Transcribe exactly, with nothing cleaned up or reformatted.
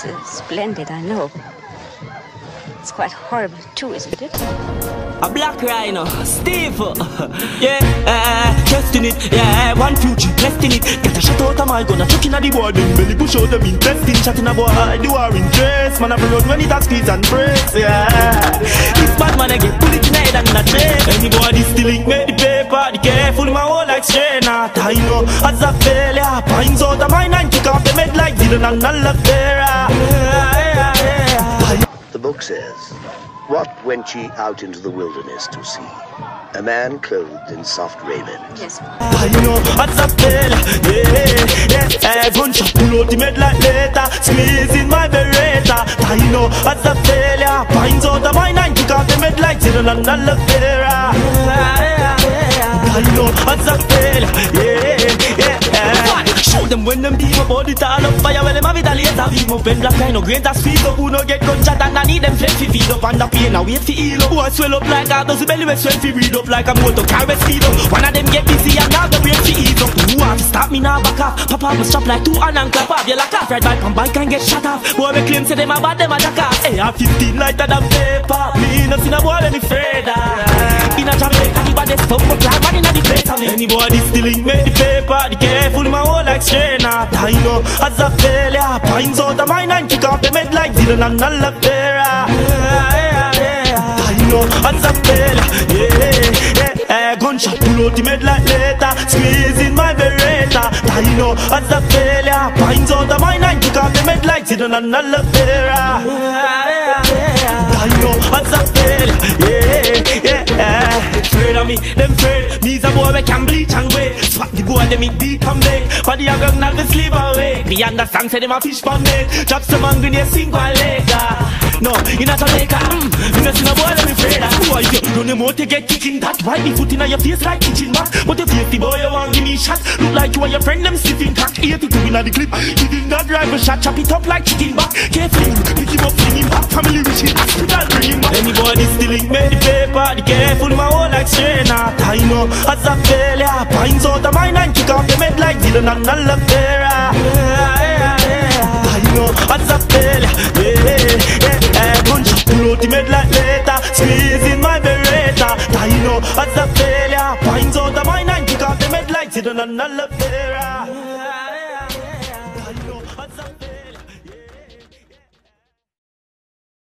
It's uh, splendid, I know. It's quite horrible too, isn't it? A black Rhino, Steve. Yeah, uh, testing it. Yeah, one future, testing it. Get a shot out of my gun, a chuck in the board, then belly push out them intestine. Shot in a boy, the war in dress. Man, I run when it has speeds and brakes. Yeah, this bad man, I get pull it in the head and in a tray. Anybody stealing, make the paper. The careful in my whole like strain. I know, as a failure, pines out of my nine, kick off the head like Dylan and Alavera. The book says, what went ye out into the wilderness to see? A man clothed in soft raiment. Yes. You know, what's up, fella? Yeah, yeah, gunshot, pull out the med like later. Squeezing my beretta. You know, what's up, fella? Pines out of my nine, kick off the med like Dylan and Alavera. You know, what's up, fella? Yeah, yeah. Shoot them when them beam up all the tall up fire. Well, them have it a later beam up. When black Rhino great as speed up. Who no get gunshot and I need them flex fi feed up. And the pain now wait fi heal up. Who I swell up like a dozen belly we swell fi read up. Like a motor carry speed up. One of them get busy and now the brain fi ease up. Who want to stop me now back off? Papa must stop like two and and clap off. You like off ride bike and bike and get shut off. Boy we claim say them a bad, them a jack off. Hey, I'm fifteen lighter than paper. Me no see no boy when he afraid of. In a Jamaica the baddest fuck up like man in the place of me. Anybody stealing make the paper. The careful in my whole like strainer. I know, as a failure, pines out of my nine, kick off the med like Dylan and Alavera. I know, as a failure, yeah, yeah, gunshot, pull out the med like later, squeezing my beretta. I know, as a failure, pines out of my nine, kick off the med like Dylan and Alavera. I know, as a failure, yeah, yeah. Afraid of me, them afraid. Me's a boy we can bleach and wait. Swap the boy, them eat deep and bake. But the young not the sleep away. Me understand, say them a fish pan mate. Drop some hungry, they sink one later. No, in a Jamaica, mm, you know see no boy, them afraid of. Who are you? Run them out to get kicking that. Why the foot in your face like kitchen mat? But you face the boy, you want give me shot. Look like you and your friend, them sniffing crack. eighty-two in the clip. Giving that rifle shot, chop it up like chicken back. Carefully, pick him up, bring him back. Family rich in hospital, bring him back. Anybody stealing, make the paper. The careful, my whole like strainer. I know, as a failure, pines out of my nine, kick off the med like Dylan and Alavera. I know, as a failure, yeah, yeah, gunshot, pull out the med like later, squeezing my beretta. I know, as a failure, pines out of my nine, kick off the med like Dylan and Alavera.